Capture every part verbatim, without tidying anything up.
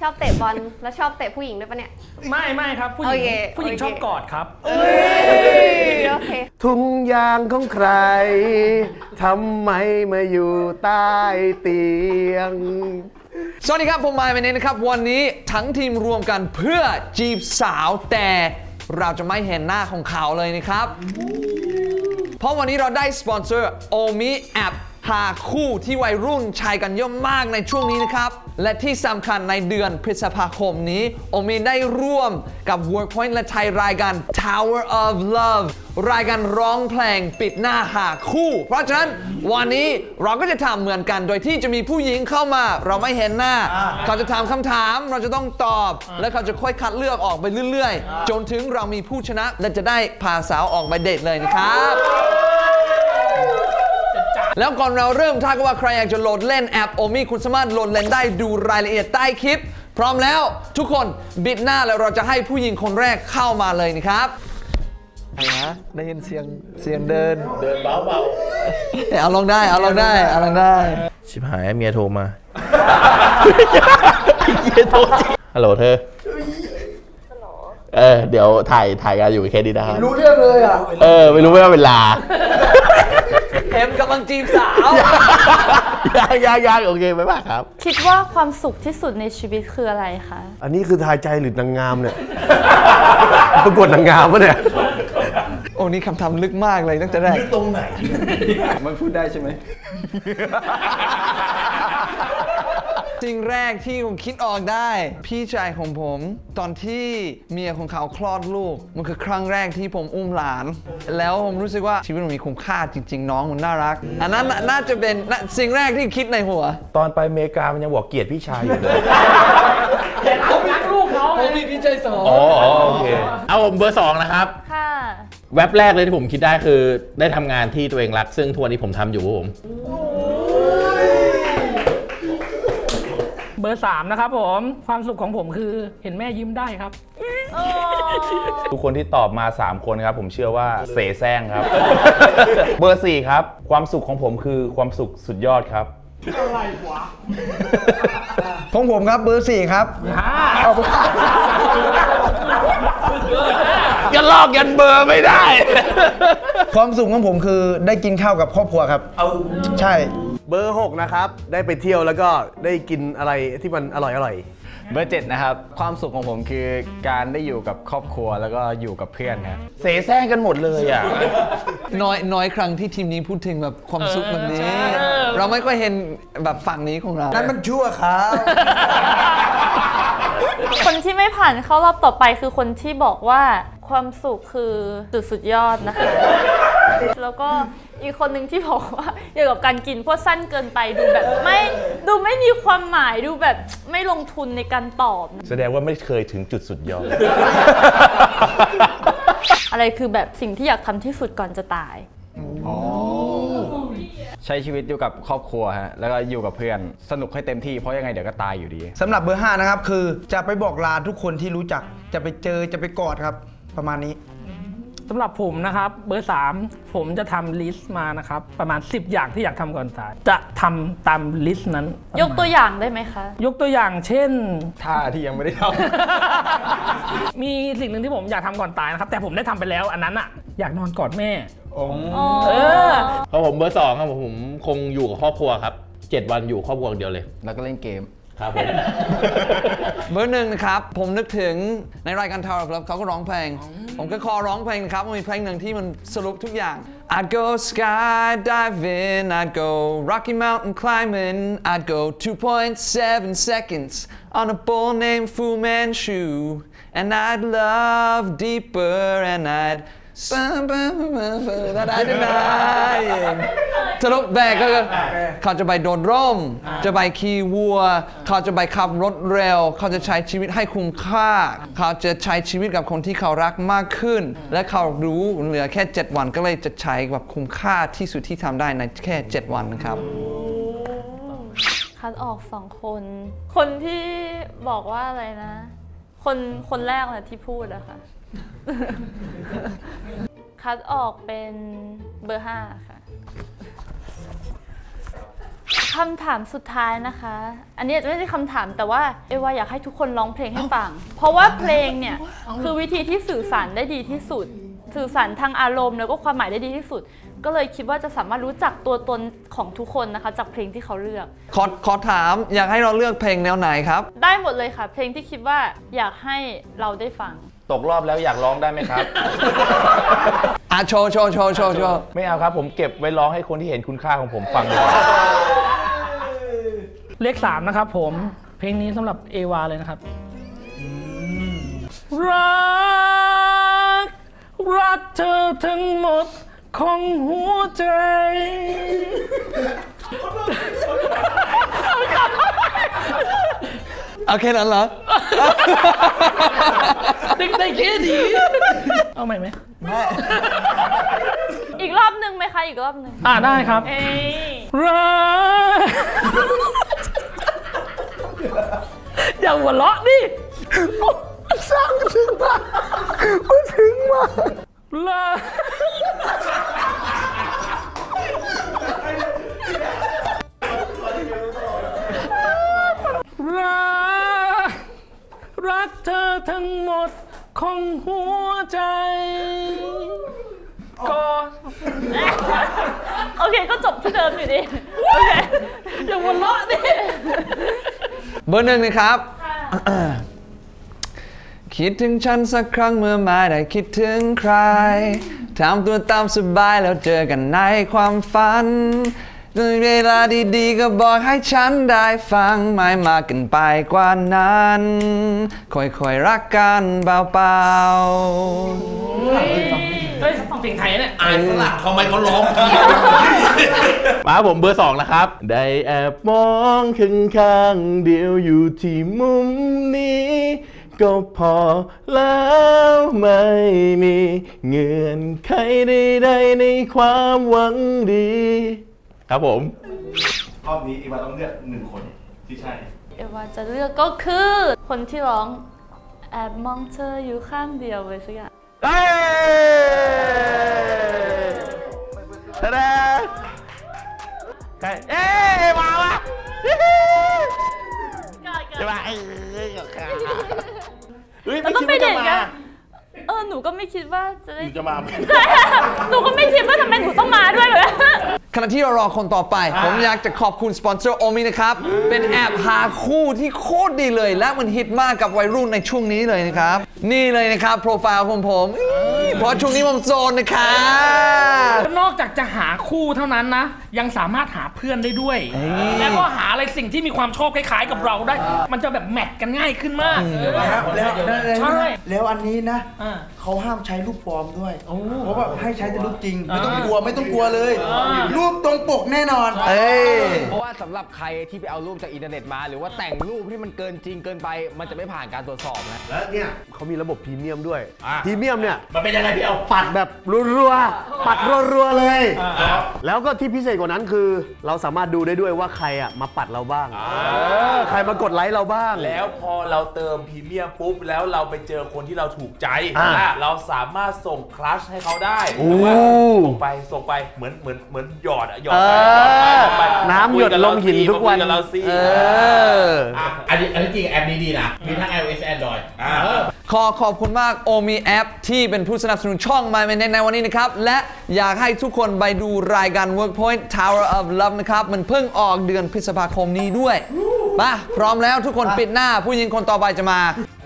ชอบเตะบอลแล้วชอบเตะผู้หญิงด้วยปะเนี่ยไม่ไม่ครับผู้หญิงผู้หญิงชอบกอดครับโอเคทุ่งยางของใครทำไมมาอยู่ใต้เตียงสวัสดีครับผมมายเมเน่นะครับวันนี้ทั้งทีมรวมกันเพื่อจีบสาวแต่เราจะไม่เห็นหน้าของเขาเลยนะครับเพราะวันนี้เราได้สปอนเซอร์โอมิแอปหาคู่ที่วัยรุ่นใช้กันเยอะมากในช่วงนี้นะครับและที่สำคัญในเดือนพฤษภาคมนี้โอมิได้ร่วมกับ Workpoint และไทยรายการ Tower of Love รายการร้องเพลงปิดหน้าหาคู่เพราะฉะนั้นวันนี้เราก็จะทำเหมือนกันโดยที่จะมีผู้หญิงเข้ามาเราไม่เห็นหน้าเขาจะถามคำถามเราจะต้องตอบและเขาจะค่อยคัดเลือกออกไปเรื่อยๆจนถึงเรามีผู้ชนะและจะได้พาสาวออกไปเดทเลยนะครับแล้วก่อนเราเริ่มถ้าก็ว่าใครอยากจะโหลดเล่นแอปโอมิคุณสามารถโหลดเล่นได้ดูรายละเอียดใต้คลิปพร้อมแล้วทุกคนบิดหน้าแล้วเราจะให้ผู้หญิงคนแรกเข้ามาเลยนะครับอะไรนะได้ยินเสียงเสียงเดินเดินเบาๆเอาลองได้เอาลองได้เอาลองได้ชิบหายเมียโทรมาเมียโทรฮัลโหลเธอเออเดี๋ยวถ่ายถ่ายงานอยู่แค่นี้นะครับรู้เรื่องเลยอ่ะเออไม่รู้ว่าเวลาเอ็มกำลังจีบสาวยางยางยางโอเคไหมบ้างครับคิดว่าความสุขที่สุดในชีวิตคืออะไรคะอันนี้คือทายใจหรือนางงามเนี่ยประกวดนางงามปะเนี่ยโอ้นี่คำถามลึกมากเลยตั้งแต่แรกลึกตรงไหนมันพูดได้ใช่ไหมสิ่งแรกที่ผมคิดออกได้พี่ชายของผมตอนที่เมียของเขาคลอดลูกมันคือครั้งแรกที่ผมอุ้มหลานแล้วผมรู้สึกว่าชีวิตมันมีคุณค่าจริงๆน้องมันน่ารักอันนั้นน่าจะเป็นสิ่งแรกที่คิดในหัวตอนไปอเมริกามันยังบอกเกลียดพี่ชายอยู่เลยแต่เขารักลูกเขาผมมีพี่ชายสองอ๋อโอเคเอาผมเบอร์สองนะครับค่ะแว็บแรกเลยที่ผมคิดได้คือได้ทำงานที่ตัวเองรักซึ่งทุกวันนี้ผมทำอยู่ผมเบอร์สามนะครับผมความสุขของผมคือเห็นแม่ยิ้มได้ครับทุกคนที่ตอบมาสามคนครับผมเชื่อว่าเสแสร้งครับเบอร์สี่ครับความสุขของผมคือความสุขสุดยอดครับอะไรวะของผมครับเบอร์สี่ครับยันลอกยันเบอร์ไม่ได้ความสุขของผมคือได้กินข้าวกับครอบครัวครับเอาใช่เบอร์หกนะครับได้ไปเที่ยวแล้วก็ได้กินอะไรที่มันอร่อยอร่อยเบอร์เจ็ดนะครับความสุขของผมคือการได้อยู่กับครอบครัวแล้วก็อยู่กับเพื่อนครับเสแสร้งกันหมดเลยอ่ะน้อยน้อยครั้งที่ทีมนี้พูดถึงแบบความสุขแบบนี้เราไม่ค่อยเห็นแบบฝั่งนี้ของเรานั่นมันชั่วครับคนที่ไม่ผ่านเข้ารอบต่อไปคือคนที่บอกว่าความสุขคือสุดสุดยอดนะคะแล้วก็อีกคนหนึ่งที่บอกว่าเกี่ยวกับการกินเพราะสั้นเกินไปดูแบบไม่ดูไม่มีความหมายดูแบบไม่ลงทุนในการตอบแสดงว่าไม่เคยถึงจุดสุดยอดอะไรคือแบบสิ่งที่อยากทำที่สุดก่อนจะตายใช้ชีวิตอยู่กับครอบครัวฮะแล้วก็อยู่กับเพื่อนสนุกให้เต็มที่เพราะยังไงเดี๋ยวก็ตายอยู่ดีสำหรับเบอร์ห้านะครับคือจะไปบอกลาทุกคนที่รู้จักจะไปเจอจะไปกอดครับประมาณนี้สำหรับผมนะครับเบอร์สามผมจะทำลิสต์มานะครับประมาณสิบอย่างที่อยากทำก่อนตายจะทำตามลิสต์นั้นยกตัวอย่างได้ไหมคะยกตัวอย่างเช่นท่าที่ยังไม่ได้ทำมีสิ่งหนึ่งที่ผมอยากทำก่อนตายนะครับแต่ผมได้ทำไปแล้วอันนั้นอ่ะอยากนอนกอดแม่เออเพราะผมเบอร์สองครับผมคงอยู่กับครอบครัวครับเจ็ดวันอยู่ครอบครัวเดียวเลยแล้วก็เล่นเกมครับผมเบอร์หนึ่งนะครับผมนึกถึงในรายการ Tower of Love เขาก็ร้องเพลงผมก็ขอร้องเพลงนะครับมันมีเพลงหนึ่งที่มันสรุปทุกอย่าง I'd go skydiving I'd go Rocky Mountain climbing I'd go two point seven seconds on a bull named Fu Manchu and I'd love deeper and I'd that I denying สรุปแบกก็คือเขาจะไปโดนร่มจะไปขี่วัวเขาจะไปขับรถเร็วเขาจะใช้ชีวิตให้คุ้มค่าเขาจะใช้ชีวิตกับคนที่เขารักมากขึ้นและเขารู้เหลือแค่เจ็ดวันก็เลยจะใช้แบบคุ้มค่าที่สุดที่ทำได้ในแค่เจ็ดวันนะครับคัดออกสองคนคนที่บอกว่าอะไรนะคนคนแรกแหละที่พูดอะค่ะคัดออกเป็นเบอร์ห้าค่ะคำถามสุดท้ายนะคะ อันนี้อาจจะไม่ใช่คำถามแต่ว่าเอวาอยากให้ทุกคนร้องเพลงให้ฟัง เพราะว่าเพลงเนี่ยคือวิธีที่สื่อสารได้ดีที่สุด สื่อสารทางอารมณ์แล้วก็ความหมายได้ดีที่สุด ก็เลยคิดว่าจะสามารถรู้จักตัวตนของทุกคนนะคะจากเพลงที่เขาเลือกขอขอถามอยากให้เราเลือกเพลงแนวไหนครับได้หมดเลยค่ะ เพลงที่คิดว่าอยากให้เราได้ฟังตกรอบแล้วอยากร้องได้ไหมครับอ่ะโชว์โชว์โชว์โชว์โชว์ไม่เอาครับผมเก็บไว้ร้องให้คนที่เห็นคุณค่าของผมฟังดีกว่าเลขสามนะครับผม เพลงนี้สำหรับเอวาเลยนะครับ รัก รักเธอทั้งหมดของหัวใจเอาแค่นั้นเหรอเด็กได้แค่ดีเอาใหม่ไหมอีกรอบหนึ่งไหมคะอีกรอบหนึ่งอ่าได้ครับเอ้ยรัก อย่าหัวเราะดิสร้างถึงมาถึงมารัก รัก รักเธอทั้งหมดของหัวใจก็โอเคก็จบที่เดิมอยู่ดีโอเคอย่าหัวเราะดิเบอร์หนึ่งนะครับ คิดถึงฉันสักครั้งเมื่อไม่ได้คิดถึงใครทำตัวตามสบายแล้วเจอกันในความฝันเวลาดีๆก็บอกให้ฉันได้ฟังไม่มากเกินไปกว่านั้นค่อยๆรักกันเบาๆเฮ้ยฟังเพลงไทยเนี่ยอ่านสลักทำไมเขาร้องมาผมเบอร์สองนะครับ ได้แอบมองข้างข้างเดียวอยู่ที่มุมนี้ ก็พอแล้วไม่มีเงื่อนไขใดๆในความหวังดี ครับผมรอบนี้อีวาต้องเลือกหนึ่งคนที่ใช่เอวาจะเลือกก็คือคนที่ร้องแอบมองเธออยู่ข้างเดียวเลยสักอย่างเอ้ยตะดาใครเอ้ยมาวะจะมาเอ้ยกับข้าเฮ้ยแล้วไม่ก็คิดไปว่าเด็จะกมาอะเออหนูก็ไม่คิดว่าจะได้จะมาไหมใช่หนูก็ไม่คิดว่าทำไมหนูต้องมาด้วยเลยขณะที่เรารอคนต่อไป ผมอยากจะขอบคุณสปอนเซอร์โอมินะครับ เป็นแอปหาคู่ที่โคตรดีเลย และมันฮิตมากกับวัยรุ่นในช่วงนี้เลยนะครับ นี่เลยนะครับ โปรไฟล์ของผมอี๋เพราะช่วงนี้ผมโซนนะครับนอกจากจะหาคู่เท่านั้นนะ ยังสามารถหาเพื่อนได้ด้วย แล้วก็หาอะไรสิ่งที่มีความชอบคล้ายๆกับเราได้ มันจะแบบแมทกันง่ายขึ้นมากแล้วแล้วแล้วใช่แล้วอันนี้นะอ่าเขาห้ามใช้รูปปลอมด้วย เพราะว่าให้ใช้แต่รูปจริง ไม่ต้องกลัวไม่ต้องกลัวเลย รูปตรงปกแน่นอนเอ้ยเพราะว่าสำหรับใครที่ไปเอารูปจากอินเทอร์เน็ตมา หรือว่าแต่งรูปที่มันเกินจริงเกินไป มันจะไม่ผ่านการตรวจสอบนะแล้วเนี่ยเขามีระบบพรีเมียมด้วยอ่ะพรีเมียมเนี่ยมันเป็นยังไงพี่เอาปัดแบบรัวๆ ปัดรัวๆเลย แล้วก็ที่พิเศษกว่านั้นคือ เราสามารถดูได้ด้วยว่าใครอ่ะมาปัดเราบ้างเออใครมากดไลค์เราบ้างแล้วพอเราเติมพรีเมียมปุ๊บ แล้วเราไปเจอคนที่เราถูกใจอ่าอ่ะเราสามารถส่งคลัชให้เขาได้โอ้หรือว่าส่งไปส่งไปเหมือนเหมือนเหมือนหยอดอะหยอดไปเออหยอดไปหยอดไปน้ำหยดลงหินทุกวันมาคุยกับเราสิเอออ่ะอันนี้อันนี้จริงแอปนี้ดีนะ มีทั้ง iOS Android อ่าขอขอบคุณมากโอมีแอปที่เป็นผู้สนับสนุนช่อง My Minute ในวันนี้นะครับ และอยากให้ทุกคนไปดูรายการ Workpoint Tower of Love นะครับ มันเพิ่งออกเดือนพฤษภาคมนี้ด้วยมาพร้อมแล้วทุกคนปิดหน้าผู้หญิงคนต่อไปจะมา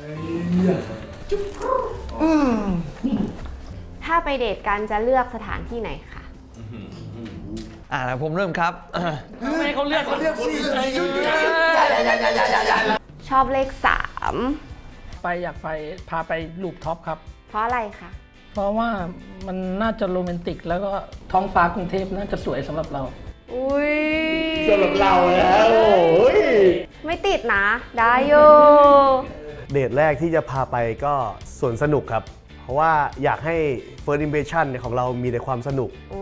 ถ้าไปเดทกันจะเลือกสถานที่ไหนคะอ่าแล้วผมเริ่มครับไม่ให้เขาเลือกเขาเลือกสิชอบเลขสามไปอยากไปพาไปลูปท็อปครับเพราะอะไรคะเพราะว่ามันน่าจะโรแมนติก แล้วก็ท้องฟ้ากรุงเทพน่าจะสวยสำหรับเราอุ้ยสำหรับเราแล้วโอ้ยไม่ติดนะ ได้อยู่เดทแรกที่จะพาไปก็สวนสนุกครับ เพราะว่าอยากให้ first impression เนี่ยของเรามีแต่ความสนุกอู้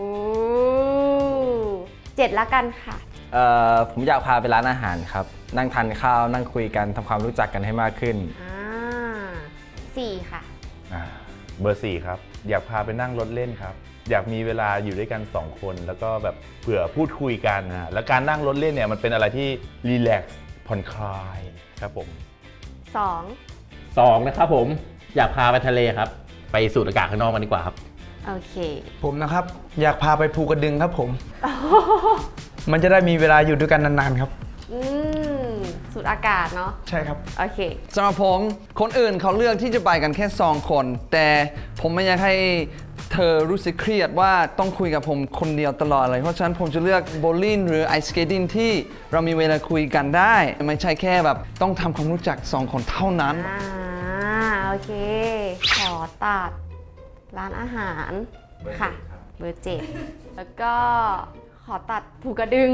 เจ็ดละกันค่ะเอ่อผมอยากพาไปร้านอาหารครับ นั่งทานข้าว นั่งคุยกันทำความรู้จักกันให้มากขึ้นอ่าสี่ค่ะอ่าเบอร์สี่ครับ อยากพาไปนั่งรถเล่นครับอยากมีเวลาอยู่ด้วยกันสองคนแล้วก็แบบเผื่อพูดคุยกันนะแล้วการนั่งรถเล่นเนี่ยมันเป็นอะไรที่รีแลกซ์ผ่อนคลายครับผมสองสองนะครับผมอยากพาไปทะเลครับไปสูดอากาศข้างนอกกันดีกว่าครับโอเคผมนะครับอยากพาไปภูกระดึงครับผม มันจะได้มีเวลาอยู่ด้วยกันนานๆครับอืมสูดอากาศเนาะใช่ครับโอเคสำหรับผมคนอื่นเขาเลือกที่จะไปกันแค่สองคน แต่ผมไม่อยากให้เธอรู้สึกเครียดว่าต้องคุยกับผมคนเดียวตลอดเลยเพราะฉะนั้นผมจะเลือกโบว์ลิ่งหรือไอสเกตติ้งที่เรามีเวลาคุยกันได้ ไม่ใช่แค่แบบต้องทำความรู้จักสองคนเท่านั้นอ่า โอเค ขอตัดร้านอาหารค่ะ เบอร์เจ็ดแล้วก็ขอตัดภูกระดึง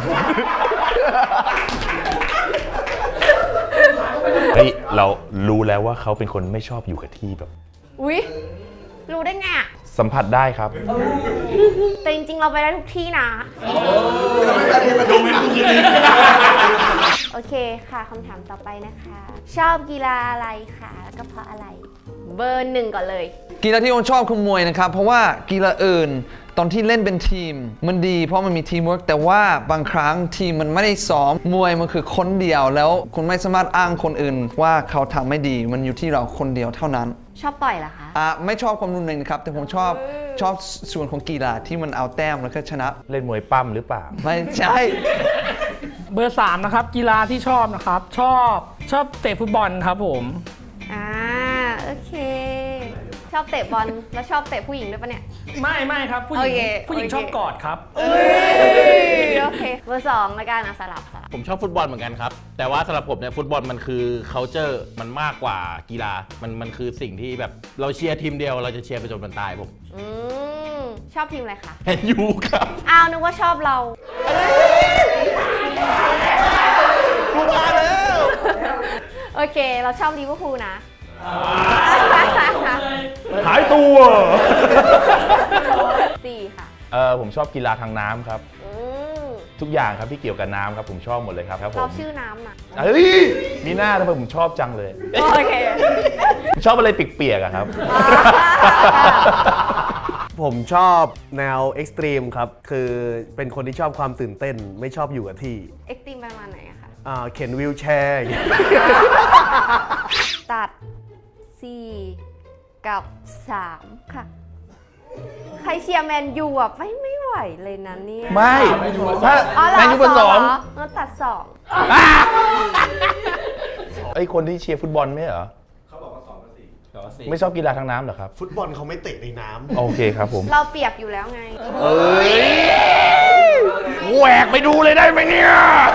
เฮ้ยเรารู้แล้วว่าเขาเป็นคนไม่ชอบอยู่กับที่แบบอุ๊ย รู้ได้ไงอะสัมผัสได้ครับแต่จริงๆ เราไปได้ทุกที่นะ โอเคค่ะคำถามต่อไปนะคะ ชอบกีฬาอะไรคะแล้วก็เพราะอะไร เบอร์หนึ่งก่อนเลยกีฬาที่ผมชอบคือมวยนะครับเพราะว่ากีฬาอื่นตอนที่เล่นเป็นทีมมันดีเพราะมันมีทีมเวิร์กแต่ว่าบางครั้งทีมมันไม่ได้ซ้อมมวยมันคือคนเดียวแล้วคุณไม่สามารถอ้างคนอื่นว่าเขาทำไม่ดีมันอยู่ที่เราคนเดียวเท่านั้นชอบต่อยเหรอคะอ่ะไม่ชอบความรุนแรงนะครับแต่ผมชอบชอบส่วนของกีฬาที่มันเอาแต้มแล้วก็ชนะเล่นมวยปั้มหรือเปล่าไม่ใช่เบอร์สามนะครับกีฬาที่ชอบนะครับชอบชอบเตะฟุตบอลครับผมอ่า โอเค ชอบเตะบอลแล้วชอบเตะผู้หญิงด้วยปะเนี่ยไม่ไม่ครับผู้หญิงโอเคผู้หญิงโอเคชอบกอดครับโอเค เบอร์สองละกันอ่ะสลับสลับผมชอบฟุตบอลเหมือนกันครับแต่ว่าสำหรับผมเนี่ยฟุตบอลมันคือ culture มันมากกว่ากีฬามันมันคือสิ่งที่แบบเราเชียร์ทีมเดียวเราจะเชียร์ไปจนมันตายผมอืม ชอบทีมอะไรคะแมนยูครับอ้าวนึกว่าชอบเรากูมาแล้วโอเค เราชอบลิเวอร์พูลนะหายตัวสี่ค่ะเออผมชอบกีฬาทางน้ำครับอืมทุกอย่างครับที่เกี่ยวกับน้ำครับผมชอบหมดเลยครับครับผเรามชื่อน้ำนะเฮ้ยมีหน้าทำไมผมชอบจังเลยโอเคผมชอบอะไรเปียกๆอะครับผมชอบแนวเอ็กซ์ตรีมครับ คือเป็นคนที่ชอบความตื่นเต้น ไม่ชอบอยู่กับที่เอ็กซ์ตรีมประมาณไหนอะคะอ่าเข็นวิวแชร์อย่างเงี้ยตัดสี่กับสามค่ะ ใครเชียร์แมนยูอ่ะไม่ไม่ไหวเลยนะเนี่ยไม่ถ้าอ๋อเหรอแมนยูเบอร์สองเหรงั้นตัดสองไอ้คนที่เชียร์ฟุตบอลไม่เหรอเขาบอกว่าสองกับสี่ไม่ชอบกีฬาทางน้ำเหรอครับฟุตบอลเขาไม่เตะในน้ำโอเคครับผมเราเปรียบอยู่แล้วไงเอ้ยแหวกไปดูเลยได้ไหมเนี่ย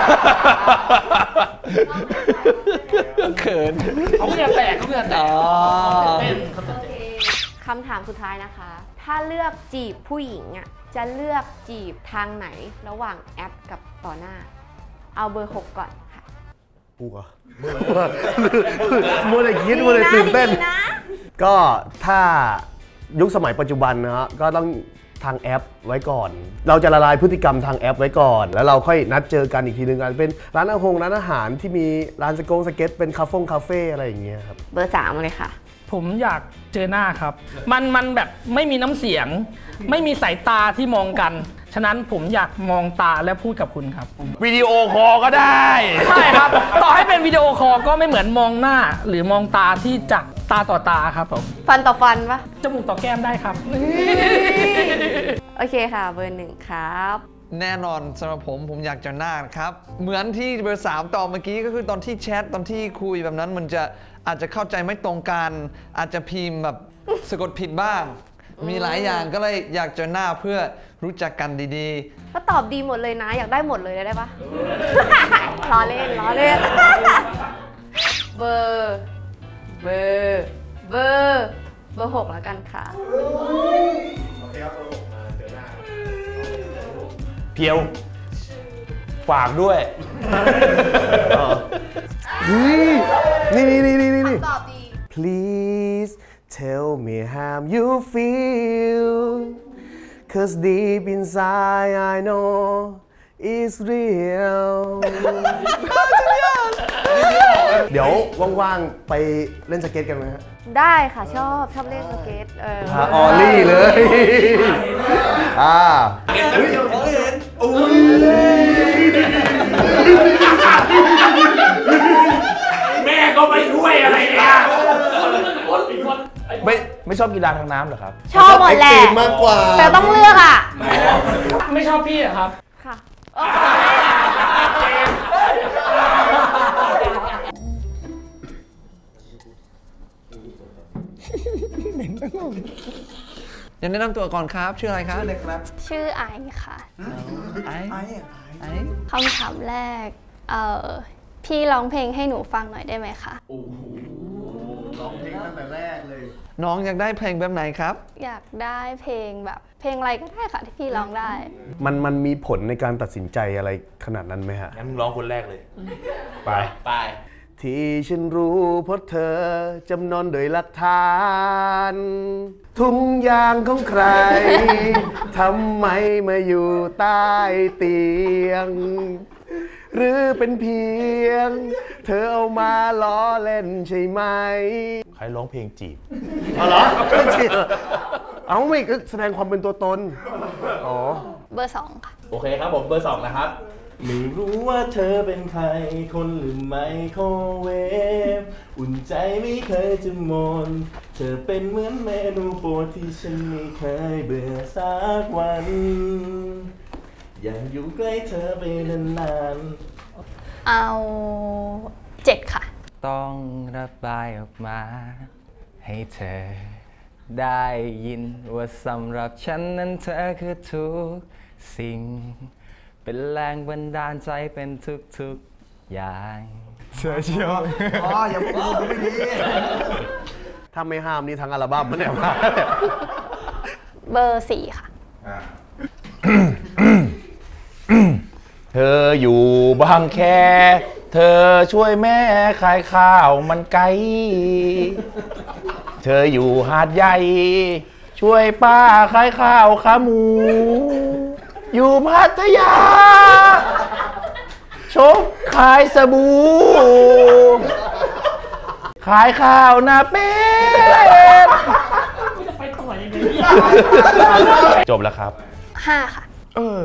เขินเขาเหงื่อแตกเขาเหงื่อแตกอ๋อเต้นเขาเต้นคำถามสุดท้ายนะคะ ถ้าเลือกจีบผู้หญิงอ่ะ จะเลือกจีบทางไหนระหว่างแอปกับต่อหน้า เอาเบอร์หกก่อนค่ะกูเหรอมัวแต่คิดมัวแต่ตื่นเต้นดีนะก็ถ้ายุคสมัยปัจจุบันนะฮะก็ต้องทางแอปไว้ก่อน เราจะละลายพฤติกรรมทางแอปไว้ก่อน แล้วเราค่อยนัดเจอกันอีกทีนึงกันเป็นร้านอาหารร้านอาหารที่มีร้านสกงสเก็ตเป็นคาเฟ่คาเฟ่อะไรอย่างเงี้ยครับเบอร์สามเลยค่ะผมอยากเจอหน้าครับ มันมันแบบไม่มีน้ำเสียง ไม่มีสายตาที่มองกัน ฉะนั้นผมอยากมองตาและพูดกับคุณครับวิดีโอคอลก็ได้ใช่ครับ ต่อให้เป็นวิดีโอคอลก็ไม่เหมือนมองหน้า หรือมองตาที่จากตาต่อตาครับผมฟันต่อฟันปะจมูกต่อแก้มได้ครับโอเคค่ะ เบอร์หนึ่งครับแน่นอนสำหรับผมผมอยากจะหน้านะครับ เหมือนที่เบอร์สามตอบเมื่อกี้ก็คือตอนที่แชทตอนที่คุยแบบนั้นมันจะอาจจะเข้าใจไม่ตรงกัน อาจจะพิมพ์แบบสะกดผิดบ้าง มีหลายอย่างก็เลยอยากจะหน้าเพื่อรู้จักกันดีก็ตอบดีหมดเลยนะ อยากได้หมดเลยได้ปะ ล้อเล่นล้อเล่น เบอร์ เบอร์ เบอร์ เบอร์หกแล้วกันค่ะเพียว ฝากด้วยนี่นี่นี่นี่นี่ตอบดี Please tell me how you feel Cause deep inside I know it's real เดี๋ยวว่างๆไปเล่นสเก็ตกันไหมฮะได้ค่ะชอบชอบเล่นสเก็ตเออหาออลลี่เลยอ่าแม่ก็ไม่ช่วยอะไรเนี่ยไม่ไม่ชอบกีฬาทางน้ำเหรอครับชอบหมดแหละมากกว่าแต่ต้องเลือกอ่ะไม่ชอบพี่เหรอครับค่ะอยากแนะนำตัวก่อนครับชื่ออะไรครับชื่อไอค่ะไอ้ไอ้ไอ้คำถามแรก เอ่อ พี่ร้องเพลงให้หนูฟังหน่อยได้ไหมคะร้องเพลงตั้งแต่แรกเลยน้องอยากได้เพลงแบบไหนครับอยากได้เพลงแบบ เพลงอะไรก็ได้ค่ะที่พี่ร้องได้มันมันมีผลในการตัดสินใจอะไรขนาดนั้นไหมฮะงั้นมึงร้องคนแรกเลย ไปไปที่ฉันรู้เพราะเธอจำนนโดยหลักฐานทุกอย่างของใคร ทำไมมาอยู่ใต้เตียง หรือเป็นเพียง เธอเอามาล้อเล่นใช่ไหมใครร้องเพลงจีบเอาเหรอเอาไม่ก็แสดงความเป็นตัวตน อ๋อเบอร์สองค่ะโอเคครับผมเบอร์สองนะครับ ไม่รู้ว่าเธอเป็นใครคนหรือไมโครเวฟอุ่นใจไม่เคยจะหมดเธอเป็นเหมือนเมนูโปรดที่ฉันไม่เคยเบื่อสักวัน อยากอยู่ใกล้เธอไปนานๆเอาเจ็ดค่ะต้องระบายออกมาให้เธอได้ยินว่าสำหรับฉันนั้นเธอคือทุกสิ่งเป็นแรงบันดาลใจเป็นทุกๆอย่างเธอเชื่ออ๋ออย่าพูดไม่ดีถ้าไม่ห้ามนี่ทั้งอัลบั้มมันเนี่ยมาเบอร์สี่ค่ะเธออยู่บางแค เธอช่วยแม่ขายข้าวมันไก่ เธออยู่หาดใหญ่ ช่วยป้าขายข้าวขาหมู อยู่พัทยา ชกขายสบู่ ขายข้าวหน้าเป็ดไปต่อยยังไงจบแล้วครับห้าค่ะเออ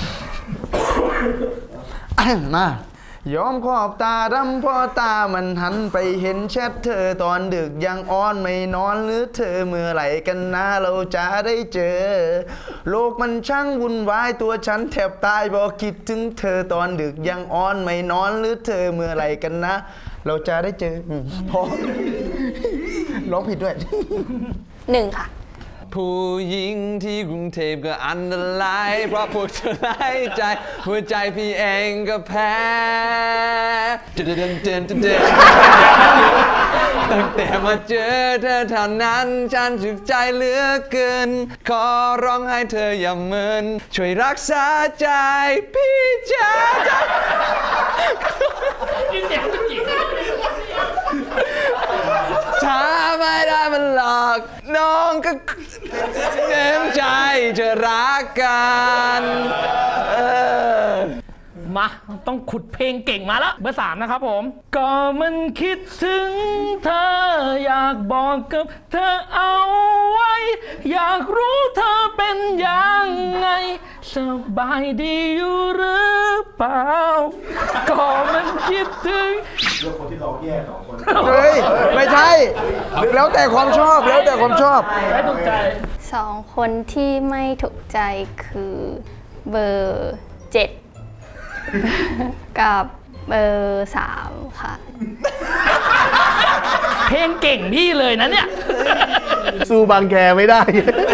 มายอมขอบตาดำพอตามันหันไปเห็นแชทเธอตอนดึกยังอ้อนไม่นอนหรือเธอเมื่อไหร่กันนะเราจะได้เจอ โลกมันช่างวุ่นวายตัวฉันแทบตายบอกคิดถึงเธอตอนดึกยังอ้อนไม่นอนหรือเธอเมื่อไหร่กันนะเราจะได้เจอพอร้องผิดด้วยหนึ่งค่ะผู้หญิงที่กรุงเทพก็อันตรายเพราะพวกเธอไล่ใจหัวใจพี่เองก็แพ้เดินเดินเดินเดินตั้งแต่มาเจอเธอเท่านั้นฉันจุกใจเหลือเกินขอร้องให้เธออย่าเมินช่วยรักษาใจพี่จ๋านี่เสียงผู้หญิงถ้าไม่ได้มันหลอกน้องก็เต็มใจจะรักกันเออมาต้องขุดเพลงเก่งมาแล้วเบอร์สามนะครับผมก็มันคิดถึงเธออยากบอกกับเธอเอาไว้อยากรู้เธอเป็นยังไงสบายดีอยู่หรือเปล่าก็มันคิดถึงเรื่องคนที่ร้องแย่สองคนเฮ้ยไม่ใช่แล้วแต่ความชอบแล้วแต่ความชอบไม่ถูกใจสองคนที่ไม่ถูกใจคือเบอร์เจ็ดกับเบอร์สามค่ะเพลงเก่งพี่เลยนะเนี่ยสู้บางแกไม่ได้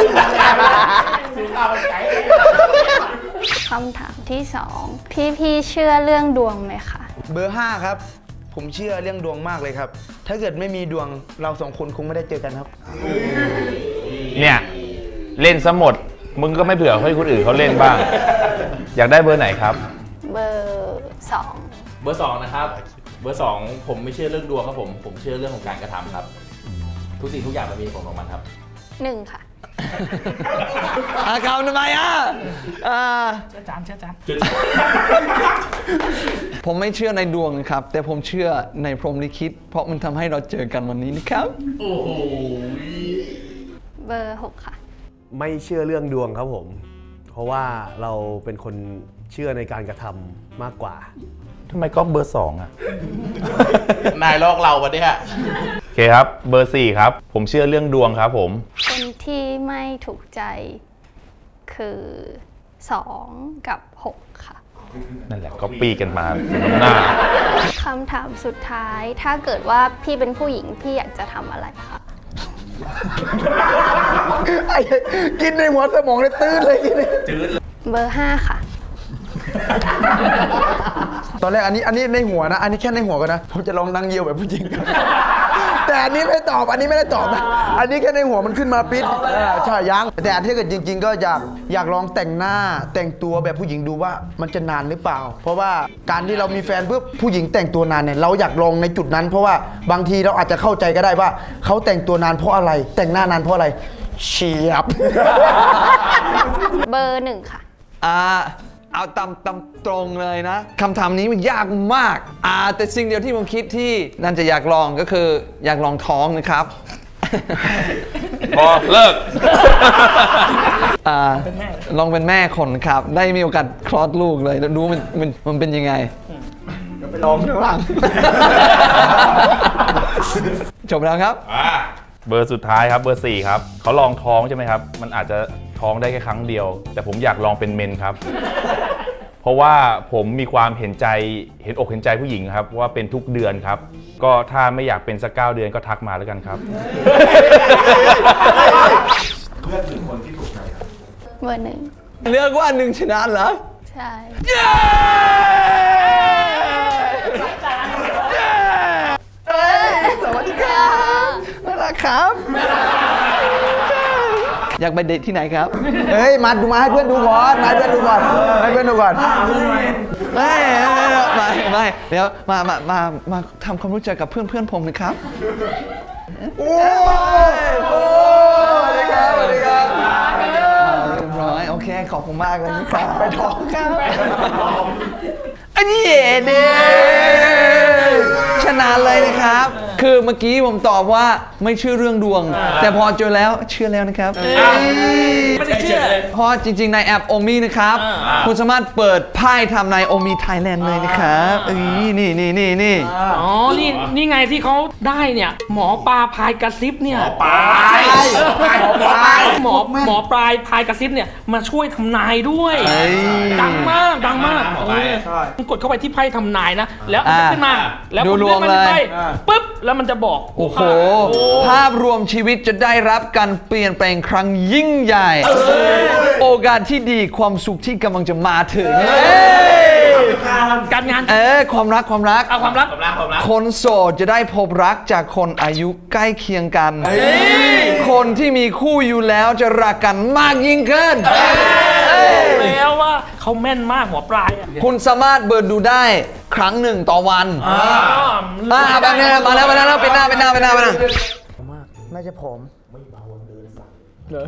คำถามที่สองพี่พี่เชื่อเรื่องดวงไหมคะเบอร์ห้าครับผมเชื่อเรื่องดวงมากเลยครับ ถ้าเกิดไม่มีดวงเราสองคนคงไม่ได้เจอกันครับเนี่ย เล่นซะหมด มึงก็ไม่เผื่อให้คนอื่นเขาเล่นบ้าง อยากได้เบอร์ไหนครับเบอร์สองเบอร์สองนะครับ เบอร์สองผมไม่เชื่อเรื่องดวงครับผม ผมเชื่อเรื่องของการกระทำครับ ทุกสิ่งทุกอย่างมันมีผลของมันครับหนึ่งค่ะอาคำทำไมอ่ะอ่าเชื่อจานเชื่อจานผมไม่เชื่อในดวงนะครับแต่ผมเชื่อในพรหมลิขิตเพราะมันทำให้เราเจอกันวันนี้นะครับโอ้โหเบอร์หกค่ะไม่เชื่อเรื่องดวงครับผม เพราะว่าเราเป็นคนเชื่อในการกระทำมากกว่าทำไมก็เบอร์สองอ่ะนายลอกเราปะเนี่ยโอเคครับเบอร์สี่ครับผมเชื่อเรื่องดวงครับผมคนที่ไม่ถูกใจคือสองกับหกค่ะนั่นแหละก็ปี้กันมาเป็นน้ำหน้าคำถามสุดท้ายถ้าเกิดว่าพี่เป็นผู้หญิงพี่อยากจะทำอะไรคะกินในหัวสมองเลยตื้นเลยกินเลยเบอร์ห้าค่ะตอนแรกอันนี้อันนี้ในหัวนะ อันนี้แค่ในหัวกันนะผมจะลองนั่งเยียวแบบผู้หญิง แต่อันนี้ไม่ตอบอันนี้ไม่ได้ตอบนะอันนี้แค่ในหัวมันขึ้นมาปิดใช่ยังแต่อันที่เกิดจริง ๆ ก็อยากอยากลองแต่งหน้าแต่งตัวแบบผู้หญิงดูว่ามันจะนานหรือเปล่า เพราะว่าการที่เรามีแฟนเพื่อผู้หญิงแต่งตัวนานเนี่ยเราอยากลองในจุดนั้น เพราะว่าบางทีเราอาจจะเข้าใจก็ได้ว่าเขาแต่งตัวนานเพราะอะไร แต่งหน้านานเพราะอะไรเฉียบเบอร์หนึ่งค่ะอ่าเอาตามตามตรงเลยนะคำถามนี้มันยากมากอ่าแต่สิ่งเดียวที่ผมคิดที่นั่นจะอยากลองก็คืออยากลองท้องนะครับพอเลิกอ่าลองเป็นแม่คนครับได้มีโอกาสคลอดลูกเลยแล้วดูมันมันมันเป็นยังไงก็ไปลองข้างหลัง จบแล้วครับเบอร์สุดท้ายครับเบอร์สี่ครับเขาลองท้องใช่ไหมครับมันอาจจะท้องได้แค่ครั้งเดียวแต่ผมอยากลองเป็นเมนครับ เพราะว่าผมมีความเห็นใจเห็นอกเห็นใจผู้หญิงครับว่าเป็นทุกเดือนครับก็ถ้าไม่อยากเป็นสักเก้าเดือนก็ทักมาแล้วกันครับเลือกหนึ่งคนที่ถูกใจครับเบอร์หนึ่งเลือกว่าหนึ่งชนะเหรอใช่สวัสดีครับน่ารักครับอยากไปเดทที่ไหนครับเฮ้ยมาดูมาให้เพื่อนดูก่อนมาให้เพื่อนดูก่อนให้เพื่อนดูก่อนไม่ไม่ไม่เดี๋ยวมามามามาทำความรู้จักกับเพื่อนเพื่อนผมนะครับโอ้ยโอ้สวัสดีครับสวัสดีครับเรียบร้อยโอเคขอบคุณมากเลยนะครับไปท้องครับอันนี้เด้ชนะเลยนะครับคือเมื่อกี้ผมตอบว่าไม่เชื่อเรื่องดวงแต่พอเจอแล้วเชื่อแล้วนะครับไม่ได้เชื่อเพราะจริงๆในแอปโอมีนะครับคุณสามารถเปิดไพ่ทำในโอมีไทยแลนด์เลยนะครับนี่นี่นี่นี่นี่อ๋อนี่นี่ไงที่เขาได้เนี่ยหมอปลาพายกระซิบเนี่ยหมอปลาหมอหมอปลายพายกระซิบเนี่ยมาช่วยทำนายด้วยดังมากดังมากมันกดเข้าไปที่ไพ่ทำนายนะแล้วมันขึ้นมาแล้วดูรวมเลยปุ๊บแล้วมันจะบอกโอ้โหภาพรวมชีวิตจะได้รับการเปลี่ยนแปลงครั้งยิ่งใหญ่โอกาสที่ดีความสุขที่กำลังจะมาถึงการงานเออความรักความรักเอาความรักคนโสดจะได้พบรักจากคนอายุใกล้เคียงกันคนที่มีคู่อยู่แล้วจะรักกันมากยิ่งขึ้นแล้วว่าเขาแม่นมากหมอปลายคุณสามารถเบิร์ดดูได้ครั้งหนึ่งต่อวันอ่าแบบนี้มาแล้วมาแล้วเป็นหน้าเป็นหน้าเป็นหน้าเป็นหน้าน่าจะผอมไม่เบาเดินสั่งเลย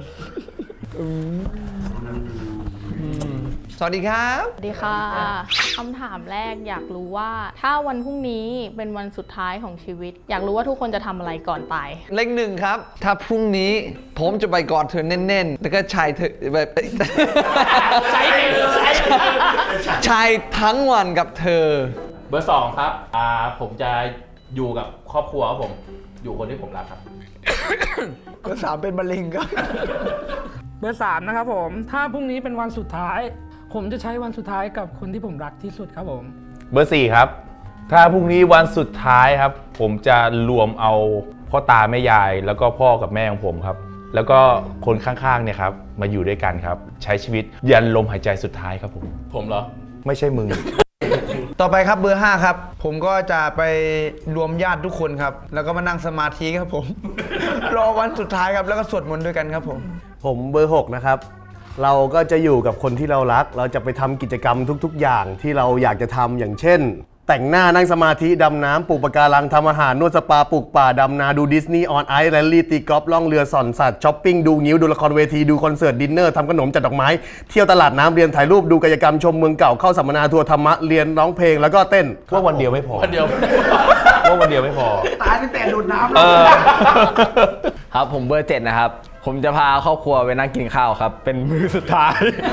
สวัสดีครับสวัสดีค่ะคำถามแรกอยากรู้ว่าถ้าวันพรุ่งนี้เป็นวันสุดท้ายของชีวิตอยากรู้ว่าทุกคนจะทำอะไรก่อนตายเลขหนึ่งครับถ้าพรุ่งนี้ผมจะไปกอดเธอแน่นๆแล้วก็ชายเธอแบบใช่ชายทั้งวันกับเธอเบอร์สองครับอ่าผมจะอยู่กับครอบครัวครับผมอยู่คนที่ผมรักครับเบอร์สามเป็นมะเร็งครับเบอร์สามนะครับผมถ้าพรุ่งนี้เป็นวันสุดท้ายผมจะใช้วันสุดท้ายกับคนที่ผมรักที่สุดครับผมเบอร์สี่ครับถ้าพรุ่งนี้วันสุดท้ายครับผมจะรวมเอาพ่อตาแม่ยายแล้วก็พ่อกับแม่ของผมครับแล้วก็คนข้างๆเนี่ยครับมาอยู่ด้วยกันครับใช้ชีวิตยันลมหายใจสุดท้ายครับผมผมเหรอไม่ใช่มึงต่อไปครับเบอร์ห้าครับผมก็จะไปรวมญาติทุกคนครับแล้วก็มานั่งสมาธิครับผม รอวันสุดท้ายครับแล้วก็สวดมนต์ด้วยกันครับผมผมเบอร์หกนะครับเราก็จะอยู่กับคนที่เรารักเราจะไปทำกิจกรรมทุกๆอย่างที่เราอยากจะทำอย่างเช่นแต่งหน้านั่งสมาธิดำน้ำปลูกปะการังทำอาหารนวดสปาปลูกป่าดำนาดูดิสนีย์ออนไอซ์แรลลี่ตีกอล์ฟล่องเรือส่อนสัตว์ช้อปปิ้งดูงิ้วดูละครเวทีดูคอนเสิร์ตดินเนอร์ทำขนมจัดดอกไม้เที่ยวตลาดน้ำเรียนถ่ายรูปดูกายกรรมชมเมืองเก่าเข้าสัมมนาทัวร์ธรรมะเรียนร้องเพลงแล้วก็เต้นว่าวันเดียวไม่พอวันเดียวว่าวันเดียวไม่พอตายตั้งแต่โดดน้ำเออครับผมเบอร์เจ็ดนะครับ ผมจะพาครอบครัวไปนั่งกินข้าวครับ เป็นมื้อสุดท้าย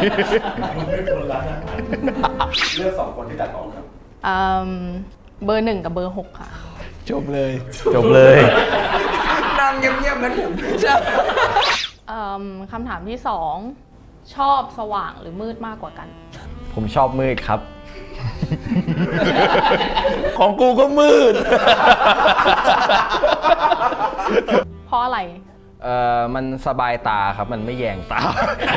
เลือกสองคนที่ตัดออกครับอืมเบอร์หนึ่งกับเบอร์หกค่ะจบเลยจบเลยนั่งเงียบๆนั้นผมอืมคำถามที่สองชอบสว่างหรือมืดมากกว่ากันผมชอบมืดครับของกูก็มืดเพราะอะไรเอ่อ มันสบายตาครับ มันไม่แยงตา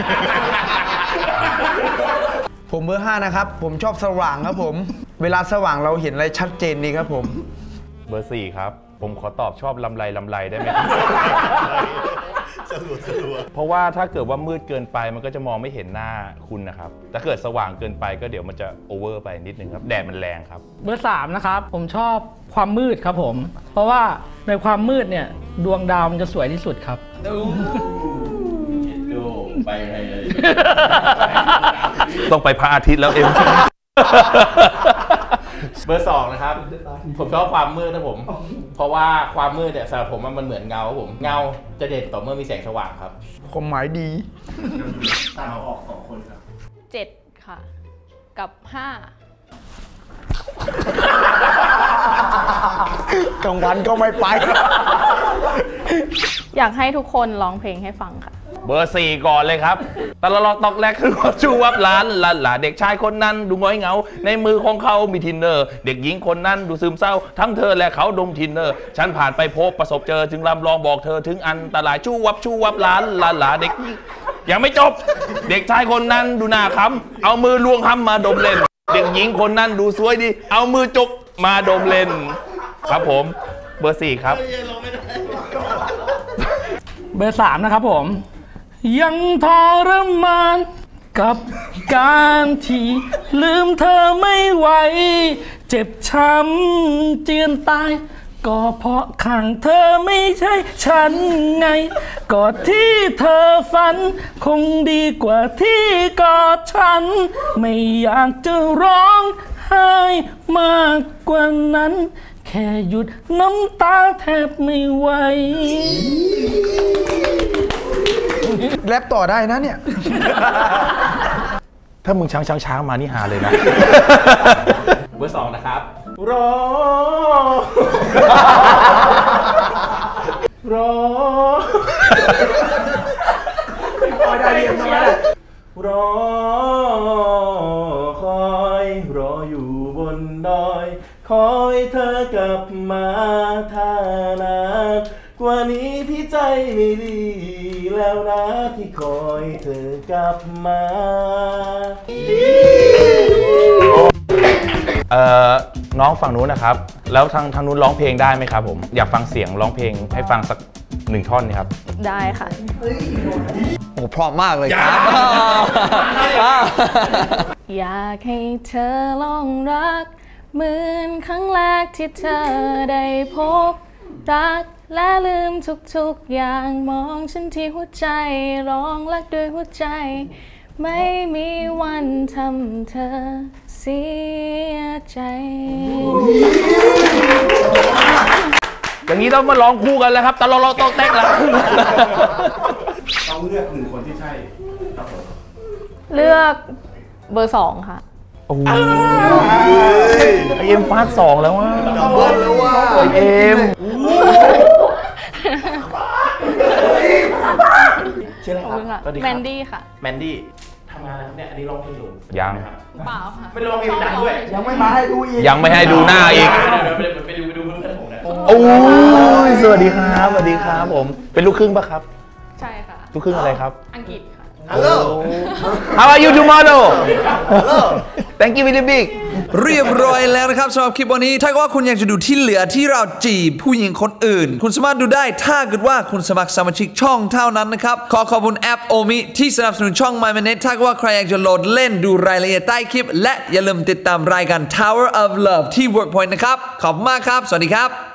ผมเบอร์ห้านะครับผมชอบสว่างครับผมเวลาสว่างเราเห็นอะไรชัดเจนดีครับผมเบอร์สี่ครับ ผมขอตอบชอบลำไรลำไรได้ไหมครับสลัวสลัวเพราะว่าถ้าเกิดว่ามืดเกินไปมันก็จะมองไม่เห็นหน้าคุณนะครับถ้าเกิดสว่างเกินไปก็เดี๋ยวมันจะโอเวอร์ไปนิดนึงครับแดดมันแรงครับเบอร์สามนะครับผมชอบความมืดครับผม เพราะว่าในความมืดเนี่ยดวงดาวมันจะสวยที่สุดครับดูไปไงเลยต้องไปพระอาทิตย์แล้วเอ็มเบอร์สองนะครับ ผมชอบความมืดนะผม เพราะว่าความมืดเนี่ยสำหรับผมมันเหมือนเงาครับผม เงาจะเด่นต่อเมื่อมีแสงสว่างครับความหมายดีตามเอาออกสองคนครับเจ็ดค่ะ กับห้ากลางวันก็ไม่ไปอยากให้ทุกคนร้องเพลงให้ฟังค่ะเบอร์สี่ก่อนเลยครับตลอดตอกแรกคือว่าชูวับล้านลันหลาเด็กชายคนนั้นดูง้อยเหงาในมือของเขามีทินเนอร์เด็กหญิงคนนั้นดูซึมเศร้าทั้งเธอและเขาดมทินเนอร์ฉันผ่านไปพบประสบเจอจึงลำลองบอกเธอถึงอันตรายชูวับชูวับล้านลันหลาเด็กยังไม่จบเด็กชายคนนั้นดูหน้าค้ำเอามือล้วงค้ำมาดมเล่นเด็กหญิงคนนั้นดูสวยดีเอามือจกมาดมเล่นครับผมเบอร์สี่ครับเบอร์สามนะครับผมยังทรมานกับการที่ลืมเธอไม่ไหวเจ็บช้ำเจียนตายก็เพราะข้างเธอไม่ใช่ฉันไงกอดที่เธอฝันคงดีกว่าที่กอดฉันไม่อยากจะร้องไห้มากกว่านั้นแค่หยุดน้ำตาแทบไม่ไหวแรปต่อได้นะเนี่ยถ้ามึงช้างช้างช้างมานี่หาเลยนะเบอร์สองนะครับ รอ รอไม่ได้เรียนไม่ได้รอคอยรออยู่บนดอยคอยเธอกลับมาท่านานกว่านี้ที่ใจไม่ดีแล้วนะที่คอยเธอกลับมาเอ่อน้องฝั่งนู้นนะครับแล้วทางทางนู้นร้องเพลงได้ไหมครับผมอยากฟังเสียงร้องเพลงให้ฟังสักหนึ่งท่อนนี่ครับได้ค่ะโอ้พร้อมมากเลยครับอยากให้เธอลองรักเหมือนครั้งแรกที่เธอได้พบรักและลืมทุกๆอย่างมองฉันที่หัวใจร้องรักด้วยหัวใจไม่มีวันทำเธอเสียใจอย่างนี้ต้องมาร้องคู่กันแล้วครับตลอดต้องแตกแล้วต้องเลือกหนึ่งคนที่ใช่ครับผมเลือกเบอร์สองค่ะโอ้ยไอเอ็มฟาดสองแล้วว่ะไอเอ็มชื่ออะไรขอบคุณครัค่ะบสวัสดีคแมรับนดี้ค่ะแมนดี้ทำงานอะไรครับเนี่ยอันนี้ร้องเพลงอยู่ยังเปล่าค่ะไม่ร้องเพลงดังด้วยยังไม่มาให้ดูอีกยังไม่ให้ดูหน้าอีกเดี๋ยวไปไปดูไปดูเพื่อนผมนะโอ้ยสวัสดีครับสวัสดีครับผมเป็นลูกครึ่งปะครับใช่ค่ะลูกครึ่งอะไรครับอังกฤษค่ะ How are you tomorrow thank you very big เรียบร้อยแล้วนะครับสำหรับคลิปวันนี้ถ้าว่าคุณอยากจะดูที่เหลือที่เราจีบผู้หญิงคนอื่นคุณสามารถดูได้ถ้าเกิดว่าคุณสมัครสมาชิกช่องเท่านั้นนะครับขอขอบคุณแอปโอมิที่สนับสนุนช่อง My Minute ถ้าว่าใครอยากจะโหลดเล่นดูรายละเอียดใต้คลิปและอย่าลืมติดตามรายการ Tower of Love ที่ Workpoint นะครับขอบคุณมากครับสวัสดีครับ